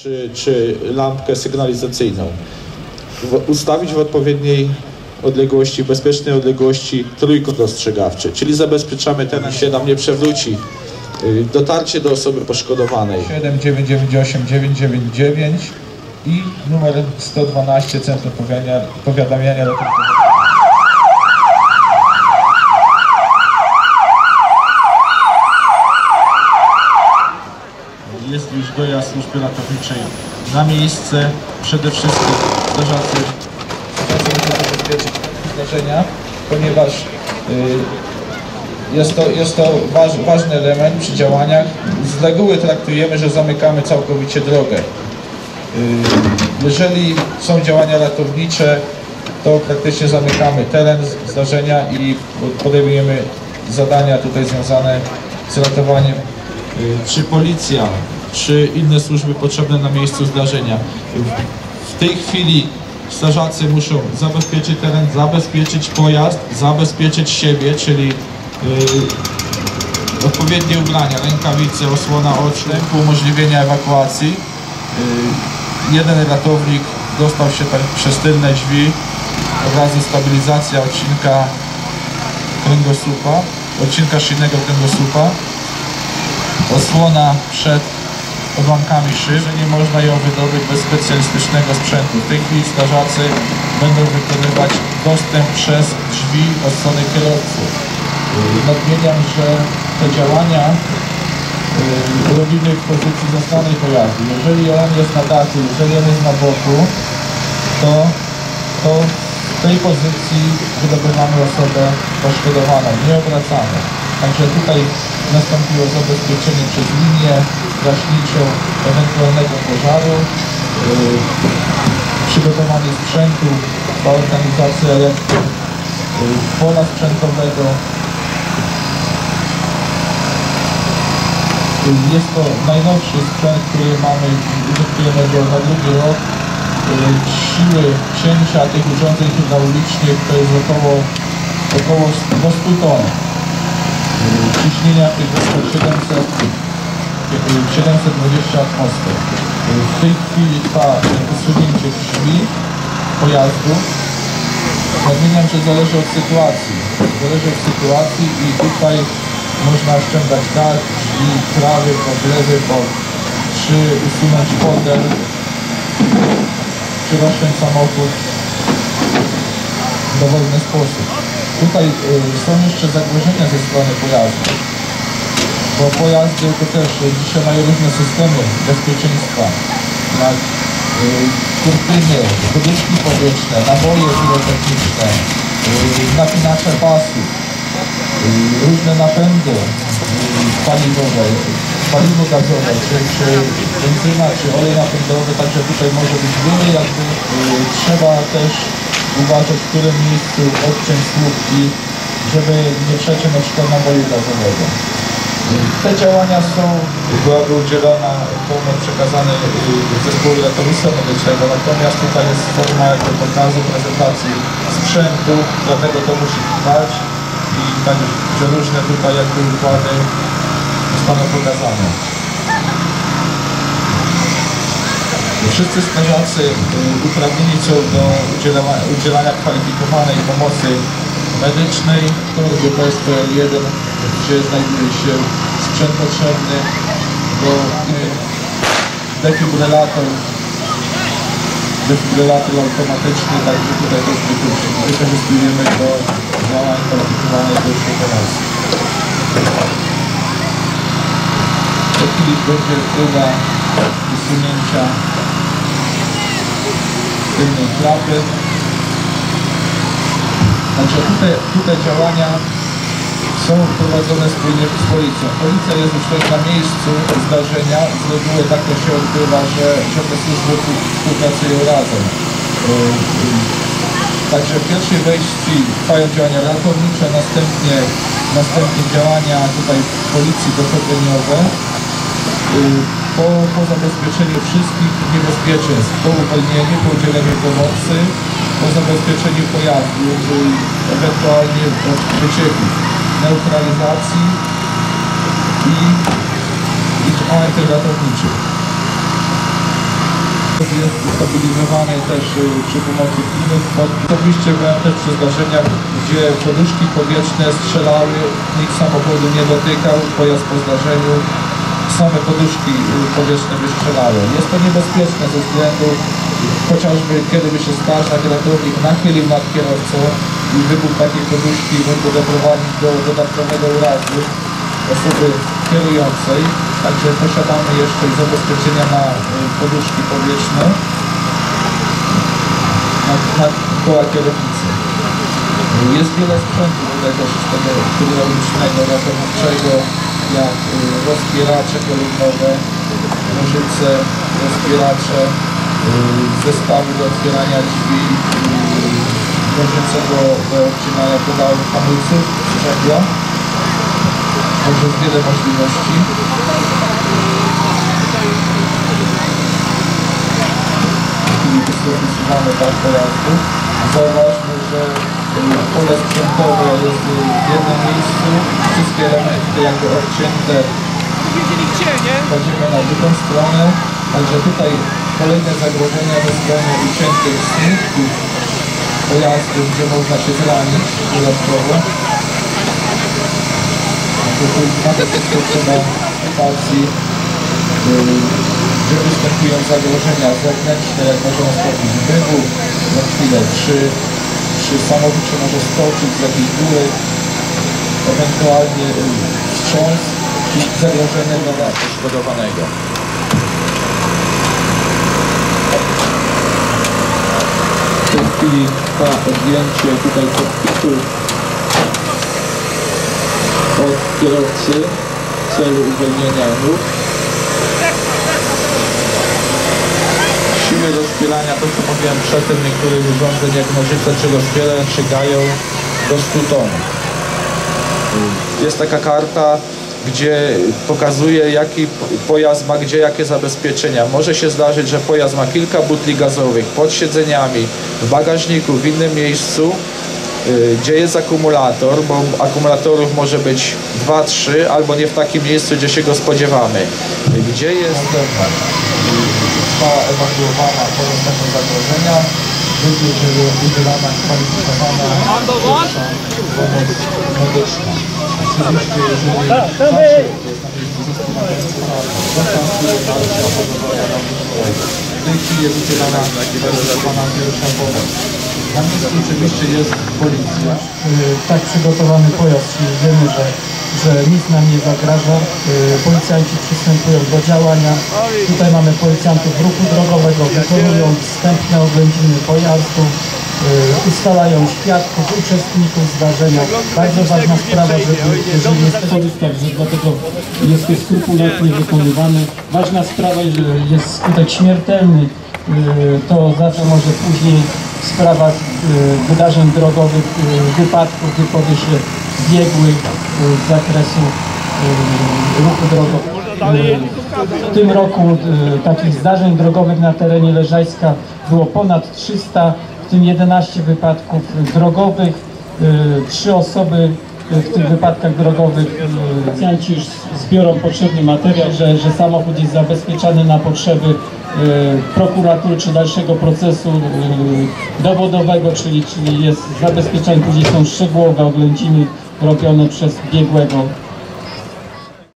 czy lampkę sygnalizacyjną. Ustawić w odpowiedniej odległości, bezpiecznej odległości trójkąt ostrzegawczy, czyli zabezpieczamy ten, się nam nie przewróci. Dotarcie do osoby poszkodowanej. 7998 999 i numer 112 Centrum Powiadamiania Ratunkowego. Jest już dojazd służby ratowniczej na miejsce. Przede wszystkim strażacy muszą zabezpieczyć zdarzenia, ponieważ jest to ważny element przy działaniach. Z reguły traktujemy, że zamykamy całkowicie drogę. Jeżeli są działania ratownicze, to praktycznie zamykamy teren zdarzenia i podejmujemy zadania tutaj związane z ratowaniem. Czy policja, czy inne służby potrzebne na miejscu zdarzenia. W tej chwili strażacy muszą zabezpieczyć teren, zabezpieczyć pojazd, zabezpieczyć siebie, czyli odpowiednie ubrania, rękawice, osłona oczna, umożliwienia ewakuacji. Jeden ratownik dostał się tak przez tylne drzwi, od razu stabilizacja odcinka kręgosłupa, odcinka szyjnego kręgosłupa, osłona przed odłamkami szyb, że nie można ją wydobyć bez specjalistycznego sprzętu. W tej chwili strażacy będą wykonywać dostęp przez drzwi od strony kierowców. Nadmieniam, że te działania robimy w pozycji zastanej pojazdu. Jeżeli on jest na dachu, jeżeli on jest na boku, to w tej pozycji wydobywamy osobę poszkodowaną, nie obracamy. Także tutaj nastąpiło zabezpieczenie przez linię gaśniczą ewentualnego pożaru, przygotowanie sprzętu, organizacja pola sprzętowego. Jest to najnowszy sprzęt, który mamy, użytkujemy go na drugi rok. Siły cięcia tych urządzeń hydraulicznych to jest około 200 ton. Ciśnienia tych około 720 atmosfer. W tej chwili trwa usunięcie drzwi pojazdu. Nadmieniam, że zależy od sytuacji. I tutaj można ściągać dach, drzwi, prawy bok, lewy bok, czy usunąć fotel, czy rozciąć samochód w dowolny sposób. Tutaj są jeszcze zagrożenia ze strony pojazdu, bo pojazdy to też dzisiaj mają różne systemy bezpieczeństwa, jak kurtyny, poduszki powietrzne, naboje pirotechniczne, napinacze pasów, różne napędy paliwowe, paliwo gazowe, czy benzyna, czy olej napędowy, także tutaj może być wiele, jakby trzeba też uważać, w którym miejscu odciąć słupki, żeby nie przeciąć na przykład naboju gazowego. Te działania byłaby udzielona pomoc przekazana zespołu ratownictwa medycznego, natomiast tutaj jest forma jakby pokazu, prezentacji sprzętu, dlatego to musi trwać i także różne tutaj jakby układy zostaną pokazane. Wszyscy strażacy uprawnieni są do udzielania kwalifikowanej pomocy medycznej, to jest PL1, gdzie znajduje się sprzęt potrzebny do defibrylator automatyczny, także tutaj też wykorzystujemy do działań kwalifikowanej pierwszej pomocy. W tej chwili będzie próba usunięcia tylnej klapy. Także tutaj działania są prowadzone wspólnie z policją. Policja jest już tutaj na miejscu zdarzenia. Z reguły tak to się odbywa, że te służby współpracują razem. Także w pierwszej wersji trwają działania ratownicze, następnie działania tutaj policji dochodzeniowe. Po zabezpieczeniu wszystkich niebezpieczeństw, po uwolnieniu, po udzieleniu pomocy, po zabezpieczeniu pojazdu, ewentualnie od wycieków, neutralizacji i działań ratowniczych. Jest ustabilizowany też przy pomocy innych. Oczywiście byłem też przy zdarzeniach, gdzie poduszki powietrzne strzelały, nikt samochodu nie dotykał, pojazd po zdarzeniu, same poduszki powietrzne wystrzelały. Jest to niebezpieczne ze względu, chociażby kiedy by się strażak, ratownik nachylił nad kierowcą i wybuch takiej poduszki mógł doprowadzić do dodatkowego urazu osoby kierującej. Także posiadamy jeszcze i zabezpieczenia na poduszki powietrzne na koła kierownicy. Jest wiele sprzętu tutaj też z tego hydraulicznego, ratowniczego, jak rozpieracze kolumnowe, nożyce, rozpieracze, zestawy do otwierania drzwi, nożyce do odcinania pedałów hamulców, sprzęgła. Także jest wiele możliwości. Wystosowane tak pojazdu. Zauważmy, że pole sprzętowe jest w jednym miejscu, wszystkie elementy jakby odcięte. Chodzimy na drugą stronę, także tutaj kolejne zagrożenia ze strony uciętych smutków pojazdu, gdzie można się zranić dodatkowo. Nawet wszystko trzeba sytuacji, gdzie występują zagrożenia zewnętrzne, jak możemy spotkać wybuch, za chwilę czy samochód się może stoczyć z jakiejś góry, ewentualnie wstrząs i zagrożenie dla poszkodowanego. W tej chwili trwa odjęcie tutaj kokpitu od kierowcy w celu uwolnienia nóg. Siły rozpierania, to co mówiłem przedtem, niektórych urządzeń jak nożyce czy rozpieracz sięgają do 100 ton. Jest taka karta, gdzie pokazuje, jaki pojazd ma gdzie jakie zabezpieczenia. Może się zdarzyć, że pojazd ma kilka butli gazowych pod siedzeniami, w bagażniku, w innym miejscu, gdzie jest akumulator, bo akumulatorów może być 2-3, albo nie w takim miejscu, gdzie się go spodziewamy. Gdzie jest została ewakuowana pole tego zagrożenia, będzie udzielana kwalifikowana pomoc medyczna. Oczywiście, jeżeli w tej chwili jest udzielana kwalifikowana pierwsza pomoc. Na miejscu oczywiście jest policja. Tak przygotowany pojazd, czyli wiemy, że nic nam nie zagraża. Policjanci przystępują do działania. Tutaj mamy policjantów ruchu drogowego, wykonują wstępne oględziny pojazdu, ustalają świadków, uczestników zdarzenia. Bardzo ważna sprawa, żeby jeżeli jest polis, także dlatego jest to skrupulatnie wykonywany. Ważna sprawa, jeżeli jest skutek śmiertelny, to zawsze może później w sprawach wydarzeń drogowych, wypadków wypowie się biegły z zakresu ruchu drogowego. W tym roku takich zdarzeń drogowych na terenie Leżajska było ponad 300, w tym 11 wypadków drogowych, 3 osoby w tych wypadkach drogowych. Policjanci już zbiorą potrzebny materiał, że samochód jest zabezpieczany na potrzeby prokuratury czy dalszego procesu dowodowego, czyli jest zabezpieczany, później są szczegółowe oględziny robione przez biegłego